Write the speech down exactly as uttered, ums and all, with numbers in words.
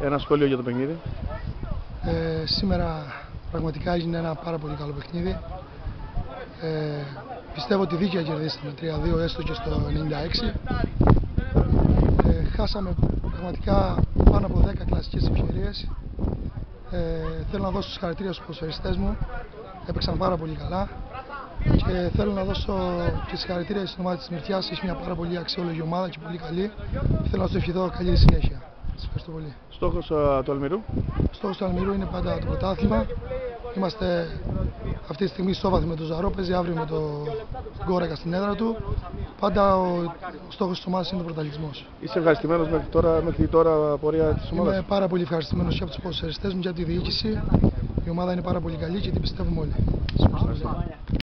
Ένα σχόλιο για το παιχνίδι. Ε, σήμερα πραγματικά έγινε ένα πάρα πολύ καλό παιχνίδι. Ε, πιστεύω ότι δίκαια κερδίσαμε τρία δύο έστω και στο ενενήντα έξι. Ε, χάσαμε πραγματικά πάνω από δέκα κλασικές ευκαιρίες. Ε, θέλω να δώσω συγχαρητήρια στους ποδοσφαιριστές μου. Έπαιξαν πάρα πολύ καλά. Και θέλω να δώσω και συγχαρητήρια στην ομάδα της Μυρτιάς. Έχει μια πάρα πολύ αξιόλογη ομάδα και πολύ καλή. Θέλω να σου ευχηθώ καλή συνέχεια. Σας ευχαριστώ πολύ. Στόχος uh, του Αλμυρού. Στόχος του Αλμυρού είναι πάντα το πρωτάθλημα. Είμαστε αυτή τη στιγμή ισόβαθμοι με το Ζαρό. Παίζει αύριο με το Γκόρεκα στην έδρα του. Πάντα ο, ο στόχος της ομάδας είναι ο πρωταθλητισμός. Είσαι ευχαριστημένος μέχρι τώρα, μέχρι τώρα πορεία της ομάδας? Είμαι πάρα πολύ ευχαριστημένος και από τους ποδοσφαιριστές μου και από τη διοίκηση. Η ομάδα είναι πάρα πολύ καλή και την πιστεύουμε όλοι.